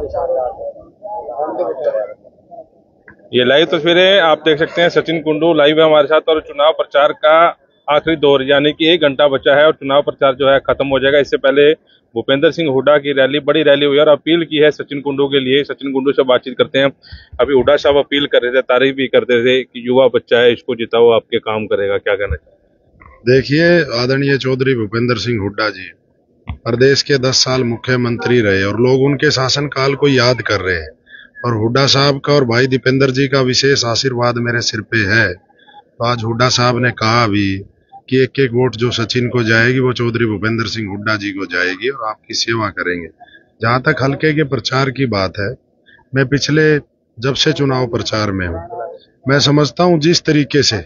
ये लाइव तस्वीरें आप देख सकते हैं। सचिन कुंडू लाइव है हमारे साथ और चुनाव प्रचार का आखिरी दौर यानी कि 1 घंटा बचा है और चुनाव प्रचार जो है खत्म हो जाएगा। इससे पहले भूपेंद्र सिंह हुड्डा की रैली, बड़ी रैली हुई और अपील की है सचिन कुंडू के लिए। सचिन कुंडू से बातचीत करते हैं। अभी हुड्डा साहब अपील कर रहे थे, तारीफ भी करते थे कि युवा बच्चा है, इसको जिताओ, आपके काम करेगा, क्या कहना चाहिए? देखिए, आदरणीय चौधरी भूपेंद्र सिंह हुड्डा जी प्रदेश के 10 साल मुख्यमंत्री रहे और लोग उनके शासनकाल को याद कर रहे हैं और हुड्डा साहब का और भाई दीपेंद्र जी का विशेष आशीर्वाद मेरे सिर पे है। तो आज हुड्डा साहब ने कहा भी कि एक एक वोट जो सचिन को जाएगी वो चौधरी भूपेंद्र सिंह हुड्डा जी को जाएगी और आपकी सेवा करेंगे। जहां तक हल्के के प्रचार की बात है, मैं पिछले जब से चुनाव प्रचार में हूँ, मैं समझता हूँ जिस तरीके से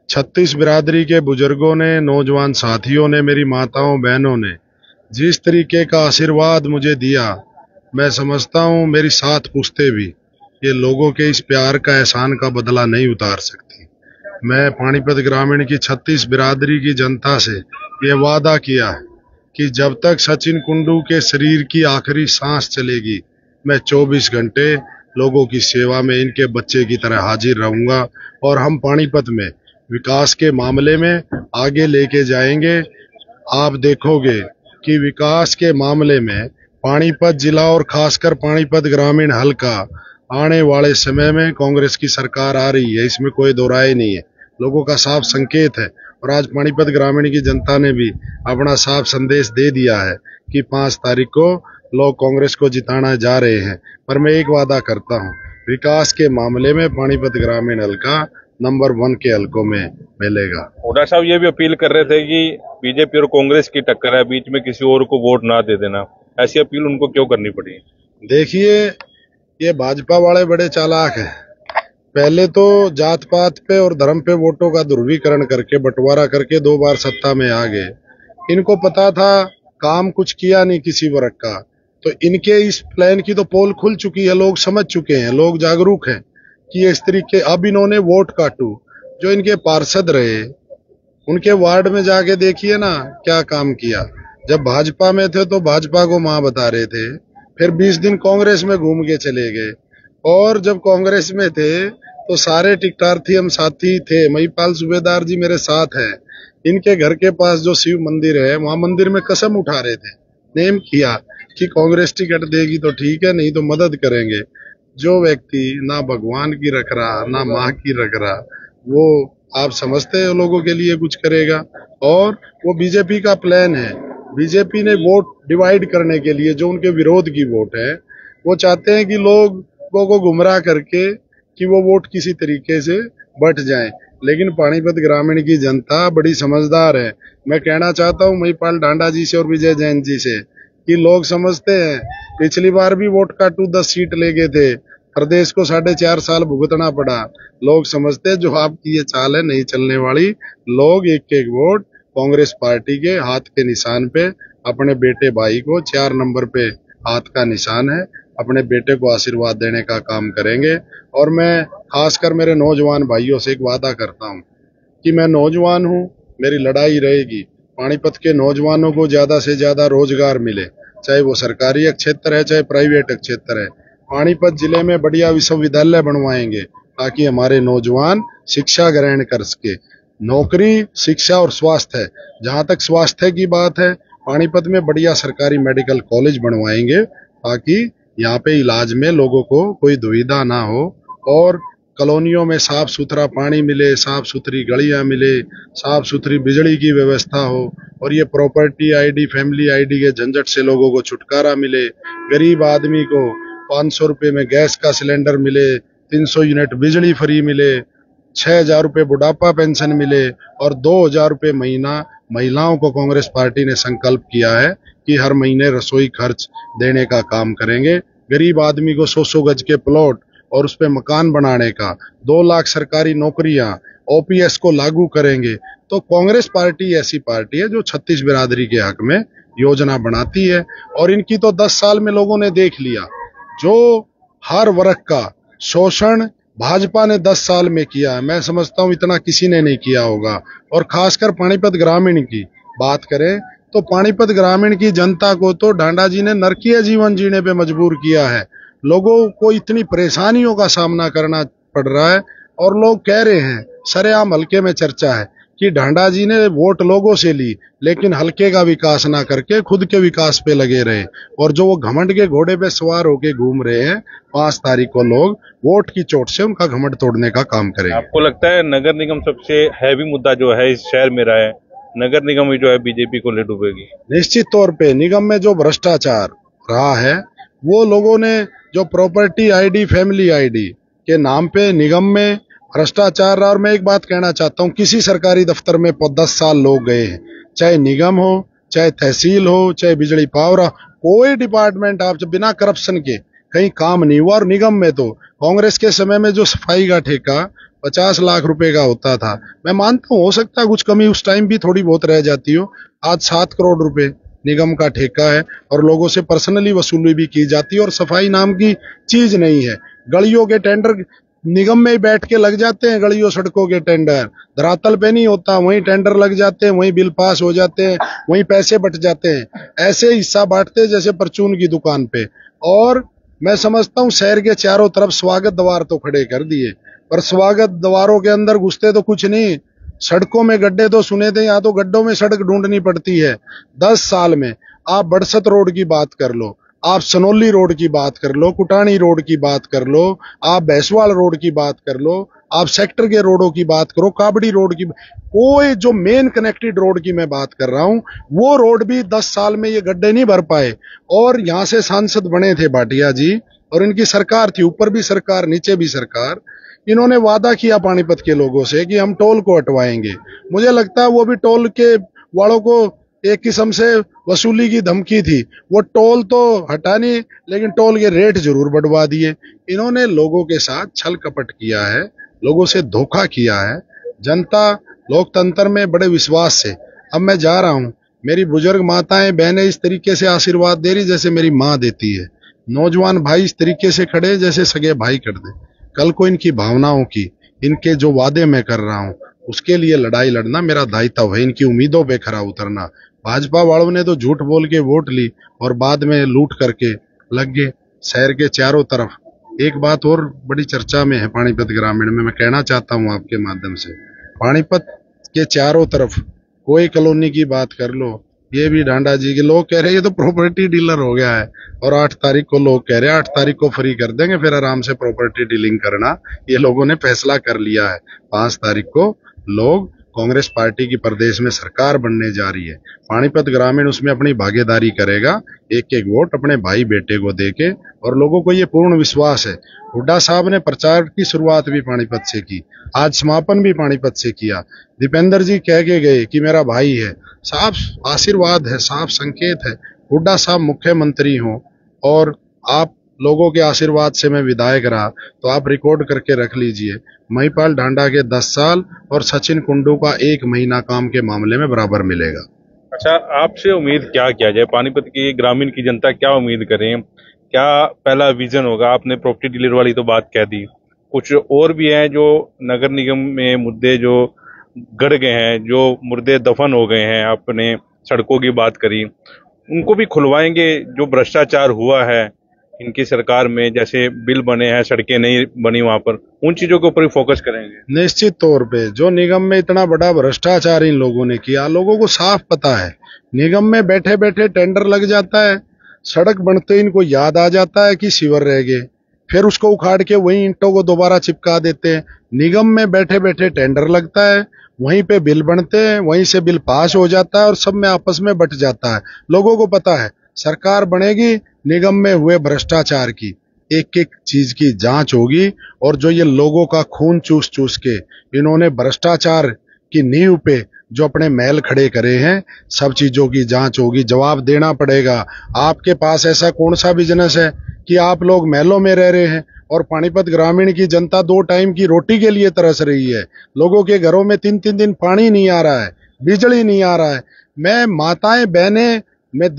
36 बिरादरी के बुजुर्गों ने, नौजवान साथियों ने, मेरी माताओं बहनों ने जिस तरीके का आशीर्वाद मुझे दिया, मैं समझता हूँ मेरी 7 पुश्तें भी ये लोगों के इस प्यार का, एहसान का बदला नहीं उतार सकती। मैं पानीपत ग्रामीण की 36 बिरादरी की जनता से ये वादा किया है कि जब तक सचिन कुंडू के शरीर की आखिरी सांस चलेगी, मैं 24 घंटे लोगों की सेवा में इनके बच्चे की तरह हाजिर रहूंगा और हम पानीपत में विकास के मामले में आगे लेके जाएंगे। आप देखोगे कि विकास के मामले में पानीपत जिला और खासकर पानीपत ग्रामीण हल्का आने वाले समय में कांग्रेस की सरकार आ रही है, इसमें कोई दो राय नहीं है। लोगों का साफ संकेत है और आज पानीपत ग्रामीण की जनता ने भी अपना साफ संदेश दे दिया है कि 5 तारीख को लोग कांग्रेस को जिताना जा रहे हैं। पर मैं एक वादा करता हूं, विकास के मामले में पानीपत ग्रामीण हल्का नंबर 1 के हल्कों में मिलेगा। हुड्डा साहब ये भी अपील कर रहे थे कि बीजेपी और कांग्रेस की टक्कर है, बीच में किसी और को वोट ना दे देना। ऐसी अपील उनको क्यों करनी पड़ी? देखिए, ये भाजपा वाले बड़े चालाक हैं। पहले तो जात पात पे और धर्म पे वोटों का ध्रुवीकरण करके, बंटवारा करके 2 बार सत्ता में आ गए। इनको पता था काम कुछ किया नहीं किसी वर्ग का, तो इनके इस प्लान की तो पोल खुल चुकी है, लोग समझ चुके हैं, लोग जागरूक हैं कि इस तरीके। अब इन्होंने वोट काटू, जो इनके पार्षद रहे उनके वार्ड में जाके देखिए ना क्या काम किया। जब भाजपा में थे तो भाजपा को मां बता रहे थे, फिर 20 दिन कांग्रेस में घूम के चले गए और जब कांग्रेस में थे तो सारे टिकटार्थी हम साथी थे। महिपाल सूबेदार जी मेरे साथ हैं। इनके घर के पास जो शिव मंदिर है, वहां मंदिर में कसम उठा रहे थे, नेम किया कि कांग्रेस टिकट देगी तो ठीक है, नहीं तो मदद करेंगे। जो व्यक्ति ना भगवान की रख रहा ना माँ की रख रहा, वो आप समझते हैं लोगों के लिए कुछ करेगा। और वो बीजेपी का प्लान है। बीजेपी ने वोट डिवाइड करने के लिए, जो उनके विरोध की वोट है, वो चाहते हैं कि लोगों को गुमराह करके कि वो वोट किसी तरीके से बट जाएं। लेकिन पानीपत ग्रामीण की जनता बड़ी समझदार है। मैं कहना चाहता हूं महिपाल डांडा जी से और विजय जैन जी से कि लोग समझते हैं, पिछली बार भी वोट काटू 10 सीट ले गए थे, प्रदेश को 4.5 साल भुगतना पड़ा। लोग समझते हैं जो आपकी ये चाल है नहीं चलने वाली। लोग एक एक वोट कांग्रेस पार्टी के हाथ के निशान पे, अपने बेटे भाई को 4 नंबर पे हाथ का निशान है, अपने बेटे को आशीर्वाद देने का काम करेंगे। और मैं खासकर मेरे नौजवान भाइयों से एक वादा करता हूं कि मैं नौजवान हूं, मेरी लड़ाई रहेगी पानीपत के नौजवानों को ज्यादा से ज्यादा रोजगार मिले, चाहे वो सरकारी क्षेत्र है चाहे प्राइवेट क्षेत्र है। पानीपत जिले में बढ़िया विश्वविद्यालय बनवाएंगे ताकि हमारे नौजवान शिक्षा ग्रहण कर सके। नौकरी, शिक्षा और स्वास्थ्य है, जहां तक स्वास्थ्य की बात है, पानीपत में बढ़िया सरकारी मेडिकल कॉलेज बनवाएंगे ताकि यहाँ पे इलाज में लोगों को कोई दुविधा ना हो और कॉलोनियों में साफ सुथरा पानी मिले, साफ सुथरी गलियां मिले, साफ सुथरी बिजली की व्यवस्था हो और ये प्रॉपर्टी आईडी, फैमिली आईडी के झंझट से लोगों को छुटकारा मिले। गरीब आदमी को 500 रुपए में गैस का सिलेंडर मिले, 300 यूनिट बिजली फ्री मिले, 6,000 रुपए बुढ़ापा पेंशन मिले और 2,000 रुपए महीना महिलाओं को कांग्रेस पार्टी ने संकल्प किया है कि हर महीने रसोई खर्च देने का काम करेंगे। गरीब आदमी को 100 गज के प्लॉट और उस पे मकान बनाने का, 2 लाख सरकारी नौकरियां, ओपीएस को लागू करेंगे। तो कांग्रेस पार्टी ऐसी पार्टी है जो 36 बिरादरी के हक में योजना बनाती है और इनकी तो 10 साल में लोगों ने देख लिया। जो हर वर्ग का शोषण भाजपा ने 10 साल में किया है, मैं समझता हूं इतना किसी ने नहीं किया होगा। और खासकर पानीपत ग्रामीण की बात करें तो पानीपत ग्रामीण की जनता को तो डांडा जी ने नरकीय जीवन जीने पे मजबूर किया है। लोगों को इतनी परेशानियों का सामना करना पड़ रहा है। और लोग कह रहे हैं, सरेआम हल्के में चर्चा है कि ढांडा जी ने वोट लोगों से ली, लेकिन हल्के का विकास ना करके खुद के विकास पे लगे रहे। और जो वो घमंड के घोड़े पे सवार होके घूम रहे हैं, 5 तारीख को लोग वोट की चोट से उनका घमंड तोड़ने का काम करेंगे। आपको लगता है नगर निगम सबसे हैवी मुद्दा जो है इस शहर में रहा है, नगर निगम ही जो है बीजेपी को ले डूबेगी? निश्चित तौर पे निगम में जो भ्रष्टाचार रहा है, वो लोगों ने जो प्रॉपर्टी आईडी, फैमिली आईडी के नाम पे निगम में भ्रष्टाचार रहा। और मैं एक बात कहना चाहता हूँ, किसी सरकारी दफ्तर में 10 साल लोग गए हैं, चाहे निगम हो, चाहे तहसील हो, चाहे बिजली पावर, कोई डिपार्टमेंट आप बिना करप्शन के कहीं काम नहीं हुआ। और निगम में तो कांग्रेस के समय में जो सफाई का ठेका 50 लाख रुपए का होता था, मैं मानता हूँ हो सकता है कुछ कमी उस टाइम भी थोड़ी बहुत रह जाती हो, आज 7 करोड़ रुपए निगम का ठेका है और लोगों से पर्सनली वसूली भी की जाती है। और सफाई नाम की चीज नहीं है। गलियों के टेंडर निगम में ही बैठ के लग जाते हैं, गलियों सड़कों के टेंडर धरातल पे नहीं होता, वहीं टेंडर लग जाते हैं, वहीं बिल पास हो जाते हैं, वहीं पैसे बट जाते हैं। ऐसे हिस्सा बांटते हैं जैसे परचून की दुकान पे। और मैं समझता हूँ शहर के चारों तरफ स्वागत द्वार तो खड़े कर दिए, पर स्वागत द्वारों के अंदर घुसते तो कुछ नहीं, सड़कों में गड्ढे तो सुने थे, यहाँ तो गड्ढों में सड़क ढूंढनी पड़ती है। 10 साल में आप बड़सत रोड की बात कर लो, आप सनोली रोड की बात कर लो, कुटानी रोड की बात कर लो, आप भैंसवाल रोड की बात कर लो, आप सेक्टर के रोडों की बात करो, काबड़ी रोड की, कोई जो मेन कनेक्टेड रोड की मैं बात कर रहा हूं, वो रोड भी 10 साल में ये गड्ढे नहीं भर पाए। और यहां से सांसद बने थे भाटिया जी, और इनकी सरकार थी, ऊपर भी सरकार नीचे भी सरकार। इन्होंने वादा किया पानीपत के लोगों से कि हम टोल को हटवाएंगे। मुझे लगता है वो भी टोल के वालों को एक किस्म से वसूली की धमकी थी। वो टोल तो हटा नहीं, लेकिन टोल के रेट जरूर बढ़वा दिए। इन्होंने लोगों के साथ छल कपट किया है, लोगों से धोखा किया है। जनता लोकतंत्र में बड़े विश्वास से, अब मैं जा रहा हूं, मेरी बुजुर्ग माताएं बहनें इस तरीके से आशीर्वाद दे रही जैसे मेरी माँ देती है, नौजवान भाई इस तरीके से खड़े जैसे सगे भाई कर दे। कल को इनकी भावनाओं की, इनके जो वादे मैं कर रहा हूं, उसके लिए लड़ाई लड़ना मेरा दायित्व है, इनकी उम्मीदों पे खरा उतरना। भाजपा वालों ने तो झूठ बोल के वोट ली और बाद में लूट करके लग गए शहर के चारों तरफ। एक बात और बड़ी चर्चा में है पानीपत ग्रामीण में, मैं कहना चाहता हूं आपके माध्यम से, पानीपत के चारों तरफ कोई कॉलोनी की बात कर लो, ये भी ढांडा जी के लोग कह रहे हैं ये तो प्रॉपर्टी डीलर हो गया है। और 8 तारीख को लोग कह रहे हैं 8 तारीख को फ्री कर देंगे, फिर आराम से प्रॉपर्टी डीलिंग करना। ये लोगों ने फैसला कर लिया है। 5 तारीख को लोग, कांग्रेस पार्टी की प्रदेश में सरकार बनने जा रही है, पानीपत ग्रामीण उसमें अपनी भागीदारी करेगा, एक एक वोट अपने भाई बेटे को देके। और लोगों को ये पूर्ण विश्वास है, हुड्डा साहब ने प्रचार की शुरुआत भी पानीपत से की, आज समापन भी पानीपत से किया। दीपेंद्र जी कह के गए कि मेरा भाई है, साफ आशीर्वाद है, साफ संकेत है। हुड्डा साहब मुख्यमंत्री हो और आप लोगों के आशीर्वाद से मैं विधायक रहा, तो आप रिकॉर्ड करके रख लीजिए, महिपाल ढांडा के 10 साल और सचिन कुंडू का 1 महीना काम के मामले में बराबर मिलेगा। अच्छा, आपसे उम्मीद क्या किया जाए, पानीपत की ग्रामीण की जनता क्या उम्मीद करें, क्या पहला विजन होगा? आपने प्रॉपर्टी डीलर वाली तो बात कह दी, कुछ और भी हैं जो नगर निगम में मुद्दे जो गड़ गए हैं, जो मुर्दे दफन हो गए हैं, आपने सड़कों की बात करी, उनको भी खुलवाएंगे? जो भ्रष्टाचार हुआ है इनकी सरकार में, जैसे बिल बने हैं, सड़कें नहीं बनी वहां पर, उन चीजों के ऊपर भी फोकस करेंगे। निश्चित तौर पे जो निगम में इतना बड़ा भ्रष्टाचार इन लोगों ने किया, लोगों को साफ पता है। निगम में बैठे बैठे टेंडर लग जाता है, सड़क बनते इनको याद आ जाता है कि सीवर रह गए, फिर उसको उखाड़ के वहीं ईंटों को दोबारा चिपका देते हैं। निगम में बैठे बैठे टेंडर लगता है, वहीं पे बिल बनते हैं, वहीं से बिल पास हो जाता है और सब में आपस में बट जाता है। लोगों को पता है सरकार बनेगी, निगम में हुए भ्रष्टाचार की एक एक चीज की जांच होगी। और जो ये लोगों का खून चूस चूस के इन्होंने भ्रष्टाचार की नींव पे जो अपने महल खड़े करे हैं, सब चीजों की जांच होगी, जवाब देना पड़ेगा। आपके पास ऐसा कौन सा बिजनेस है कि आप लोग महलों में रह रहे हैं और पानीपत ग्रामीण की जनता 2 टाइम की रोटी के लिए तरस रही है? लोगों के घरों में 3-3 दिन पानी नहीं आ रहा है, बिजली नहीं आ रहा है। मैं माताएं बहनें, मैं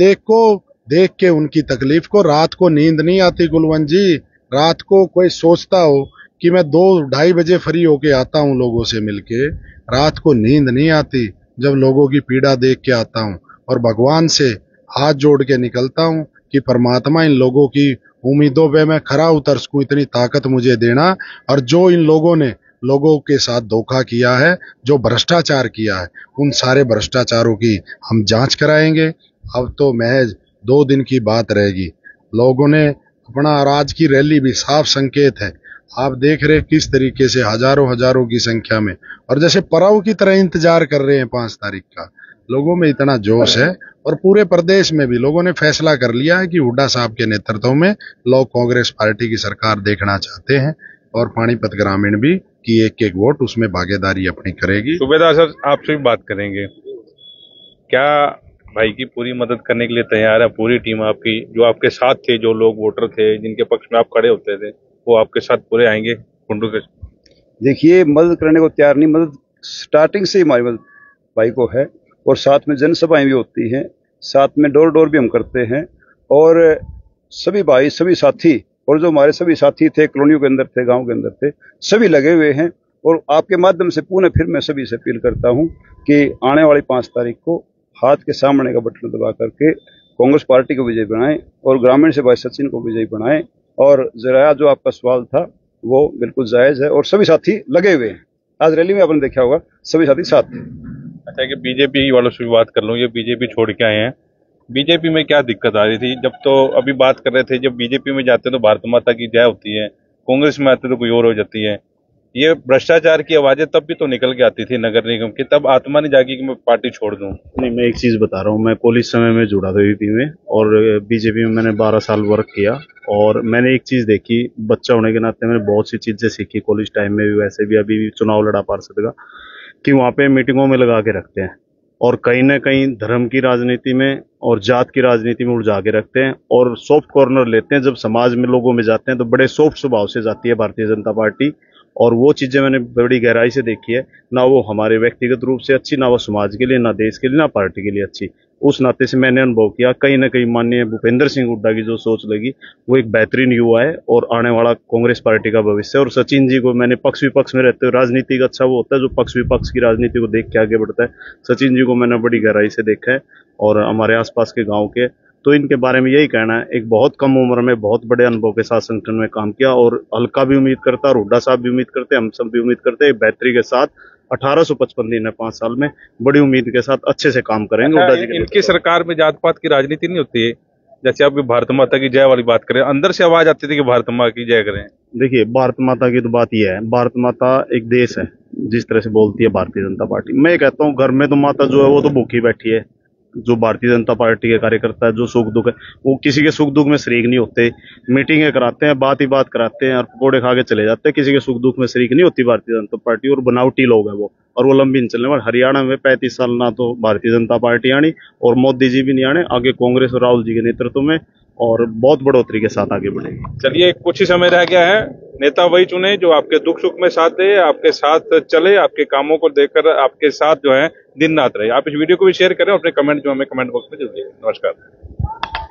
देख के उनकी तकलीफ को, रात को नींद नहीं आती गुलवंत जी। रात को कोई सोचता हो कि मैं 2-2:30 बजे फ्री होके आता हूँ लोगों से मिलके, रात को नींद नहीं आती जब लोगों की पीड़ा देख के आता हूँ। और भगवान से हाथ जोड़ के निकलता हूँ कि परमात्मा इन लोगों की उम्मीदों पे मैं खरा उतर सकूं, इतनी ताकत मुझे देना। और जो इन लोगों ने लोगों के साथ धोखा किया है, जो भ्रष्टाचार किया है, उन सारे भ्रष्टाचारों की हम जांच कराएंगे। अब तो महज 2 दिन की बात रहेगी। लोगों ने अपना, और आज की रैली भी साफ संकेत है, आप देख रहे किस तरीके से हजारों हजारों की संख्या में, और जैसे पराव की तरह इंतजार कर रहे हैं 5 तारीख का। लोगों में इतना जोश है, और पूरे प्रदेश में भी लोगों ने फैसला कर लिया है कि हुड्डा साहब के नेतृत्व में लोग कांग्रेस पार्टी की सरकार देखना चाहते हैं, और पानीपत ग्रामीण भी कि एक वोट उसमें भागीदारी अपनी करेगी। सूबेदार सर, आपसे भी बात करेंगे। क्या भाई की पूरी मदद करने के लिए तैयार है पूरी टीम आपकी? जो आपके साथ थे, जो लोग वोटर थे जिनके पक्ष में आप खड़े होते थे, वो आपके साथ पूरे आएंगे कुंडू के? देखिए, मदद करने को तैयार नहीं, मदद स्टार्टिंग से ही हमारी मदद भाई को है। और साथ में जनसभाएं भी होती हैं, साथ में डोर डोर भी हम करते हैं। और सभी भाई, सभी साथी, और जो हमारे सभी साथी थे, कॉलोनियों के अंदर थे, गांव के अंदर थे, सभी लगे हुए हैं। और आपके माध्यम से पुनः फिर मैं सभी से अपील करता हूं कि आने वाली 5 तारीख को हाथ के सामने का बटन दबा करके कांग्रेस पार्टी को विजयी बनाएं, और ग्रामीण से भाई सचिन को विजयी बनाएं। और जरा जो आपका सवाल था वो बिल्कुल जायज है, और सभी साथी लगे हुए हैं। आज रैली में आपने देखा होगा, सभी साथी साथ थे। अच्छा, कि बीजेपी वालों से भी बात कर लूँ। ये बीजेपी छोड़ के आए हैं, बीजेपी में क्या दिक्कत आ रही थी? जब तो अभी बात कर रहे थे, जब बीजेपी में जाते तो भारत माता की जय होती है, कांग्रेस में आते तो कोई और हो जाती है। ये भ्रष्टाचार की आवाजें तब भी तो निकल के आती थी नगर निगम की, तब आत्मा नहीं जागी कि मैं पार्टी छोड़ दूं। नहीं, मैं एक चीज बता रहा हूँ। मैं कॉलेज समय में जुड़ा था यूपी में, और बीजेपी में मैंने 12 साल वर्क किया। और मैंने एक चीज देखी, बच्चा होने के नाते मैंने बहुत सी चीजें सीखी कॉलेज टाइम में भी, वैसे भी अभी भी चुनाव लड़ा पार्षद का, कि वहाँ पे मीटिंगों में लगा के रखते हैं, और कहीं ना कहीं धर्म की राजनीति में और जात की राजनीति में उलझा के रखते हैं, और सॉफ्ट कॉर्नर लेते हैं। जब समाज में लोगों में जाते हैं तो बड़े सॉफ्ट स्वभाव से जाती है भारतीय जनता पार्टी। और वो चीजें मैंने बड़ी गहराई से देखी है। ना वो हमारे व्यक्तिगत रूप से अच्छी, ना वो समाज के लिए, ना देश के लिए, ना पार्टी के लिए अच्छी। उस नाते से मैंने अनुभव किया, कहीं ना कहीं माननीय भूपेंद्र सिंह हुड्डा की जो सोच लगी, वो एक बेहतरीन युवा है और आने वाला कांग्रेस पार्टी का भविष्य है। और सचिन जी को मैंने पक्ष विपक्ष में रहते हुए, राजनीति का अच्छा वो होता है जो पक्ष विपक्ष की राजनीति को देख के आगे बढ़ता है। सचिन जी को मैंने बड़ी गहराई से देखा है, और हमारे आसपास के गाँव के, तो इनके बारे में यही कहना है, एक बहुत कम उम्र में बहुत बड़े अनुभव के साथ संगठन में काम किया। और हल्का भी उम्मीद करता है, और हुड्डा साहब भी उम्मीद करते हैं, हम सब भी उम्मीद करते हैं, बेहतरी के साथ 1855 दिन है 5 साल में, बड़ी उम्मीद के साथ अच्छे से काम करेंगे हुड्डा जी के। इनकी सरकार में जात पात की राजनीति नहीं होती है? जैसे आप भारत माता की जय वाली बात करें, अंदर से आवाज आती थी कि भारत माता की जय करें। देखिए, भारत माता की तो बात यह है, भारत माता एक देश है, जिस तरह से बोलती है भारतीय जनता पार्टी। मैं कहता हूँ, घर में तो माता जो है वो तो भूखी बैठी है। जो भारतीय जनता पार्टी के कार्यकर्ता है, जो सुख दुख है, वो किसी के सुख दुख में शरीक नहीं होते। मीटिंगें कराते हैं, बात ही बात कराते हैं, और पकौड़े खा के चले जाते हैं। किसी के सुख दुख में शरीक नहीं होती भारतीय जनता पार्टी, और बनावटी लोग हैं वो, और वो लंबी नहीं चलने वाले। हरियाणा में 35 साल ना तो भारतीय जनता पार्टी आनी, और मोदी जी भी नहीं आने, आगे कांग्रेस और राहुल जी के नेतृत्व में और बहुत बढ़ोतरी के साथ आगे बढ़ेगी। चलिए, कुछ ही समय रह गया है। नेता वही चुने जो आपके दुख सुख में साथ दे, आपके साथ चले, आपके कामों को देखकर आपके साथ जो है दिन रात रहे। आप इस वीडियो को भी शेयर करें, और अपने कमेंट जो हमें कमेंट बॉक्स में जरूर दें। नमस्कार।